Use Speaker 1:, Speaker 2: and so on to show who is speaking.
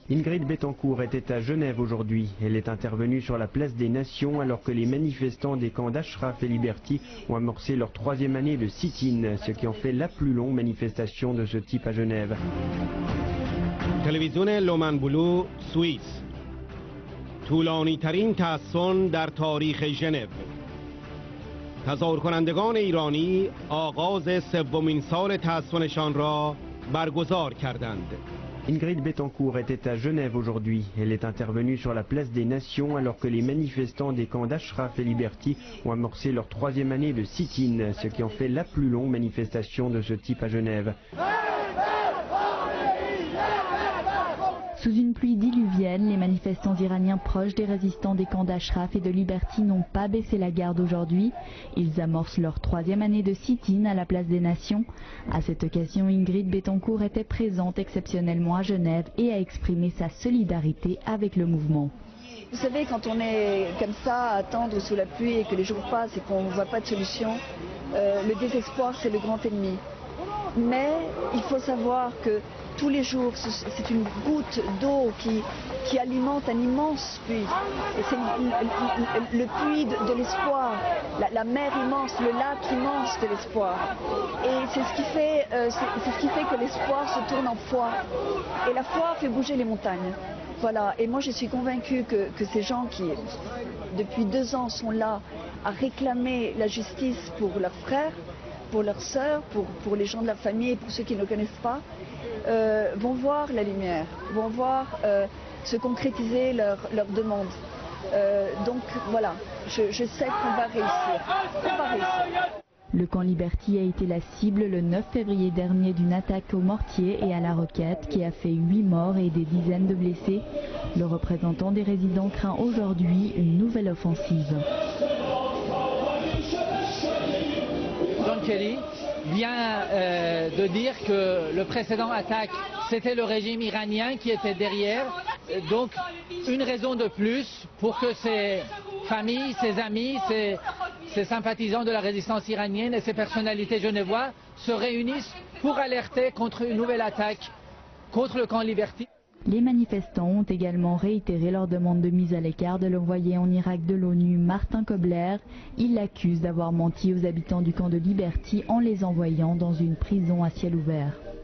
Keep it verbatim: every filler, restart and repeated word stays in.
Speaker 1: Ingrid Betancourt était à Genève aujourd'hui. Elle est intervenue sur la place des Nations alors que les manifestants des camps d'Ashraf et Liberty ont amorcé leur troisième année de sit-in, ce qui en fait la plus longue manifestation de ce type à Genève.
Speaker 2: تلویزیون لومن بلو سوئیس طولانی ترین تعصن در تاریخ ژنو. تظاهر کنندگان ایرانی آغاز سومین سال تعصنشان را برگزار کردند.
Speaker 1: Ingrid Betancourt était à Genève aujourd'hui. Elle est intervenue sur la place des Nations alors que les manifestants des camps d'Ashraf et Liberty ont amorcé leur troisième année de sit-in, ce qui en fait la plus longue manifestation de ce type à Genève.
Speaker 3: Sous une pluie diluvienne, les manifestants iraniens proches des résistants des camps d'Ashraf et de Liberty n'ont pas baissé la garde aujourd'hui. Ils amorcent leur troisième année de sit-in à la place des Nations. À cette occasion, Ingrid Betancourt était présente exceptionnellement à Genève et a exprimé sa solidarité avec le mouvement.
Speaker 4: Vous savez, quand on est comme ça à attendre sous la pluie et que les jours passent et qu'on ne voit pas de solution, euh, le désespoir c'est le grand ennemi. Mais il faut savoir que tous les jours, c'est une goutte d'eau qui, qui alimente un immense puits. Et c'est le, le puits de, de l'espoir, la, la mer immense, le lac immense de l'espoir. Et c'est ce qui fait, euh, c'est ce qui fait que l'espoir se tourne en foi. Et la foi fait bouger les montagnes. Voilà. Et moi, je suis convaincue que, que ces gens qui, depuis deux ans, sont là à réclamer la justice pour leurs frères, pour leurs sœurs, pour, pour les gens de la famille et pour ceux qui ne connaissent pas, euh, vont voir la lumière, vont voir euh, se concrétiser leurs leur demandes. Euh, donc voilà, je, je sais qu'on va réussir. On va réussir.
Speaker 3: Le camp Liberty a été la cible le neuf février dernier d'une attaque au mortier et à la roquette qui a fait huit morts et des dizaines de blessés. Le représentant des résidents craint aujourd'hui une nouvelle offensive.
Speaker 5: John Kerry vient euh, de dire que le précédent attaque, c'était le régime iranien qui était derrière. Donc, une raison de plus pour que ces familles, ces amis, ces, ces sympathisants de la résistance iranienne et ces personnalités genevois se réunissent pour alerter contre une nouvelle attaque contre le camp Liberty.
Speaker 3: Les manifestants ont également réitéré leur demande de mise à l'écart de l'envoyé en Irak de l'ONU Martin Kobler. Ils l'accusent d'avoir menti aux habitants du camp de Liberty en les envoyant dans une prison à ciel ouvert.